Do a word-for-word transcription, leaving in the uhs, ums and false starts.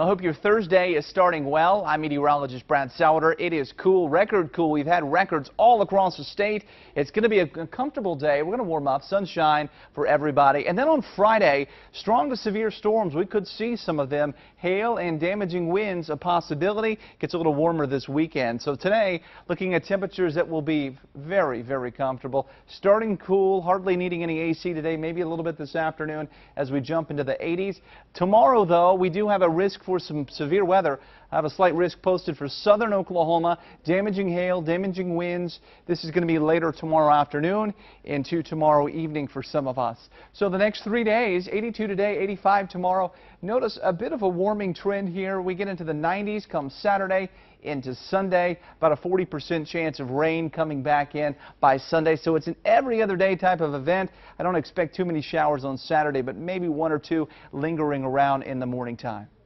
I hope your Thursday is starting well. I'm meteorologist Brad Sauter. It is cool, record cool. We've had records all across the state. It's going to be a comfortable day. We're going to warm up, sunshine for everybody. And then on Friday, strong to severe storms. We could see some of them. Hail and damaging winds, a possibility. Gets a little warmer this weekend. So today, looking at temperatures that will be very, very comfortable. Starting cool, hardly needing any A C today, maybe a little bit this afternoon as we jump into the eighties. Tomorrow, though, we do have a risk for some severe weather. I have a slight risk posted for southern Oklahoma. Damaging hail, damaging winds. This is going to be later tomorrow afternoon into tomorrow evening for some of us. So the next three days, eighty-two today, eighty-five tomorrow. Notice a bit of a warming trend here. We get into the nineties come Saturday into Sunday. About a forty percent chance of rain coming back in by Sunday. So it's an every other day type of event. I don't expect too many showers on Saturday, but maybe one or two lingering around in the morning time.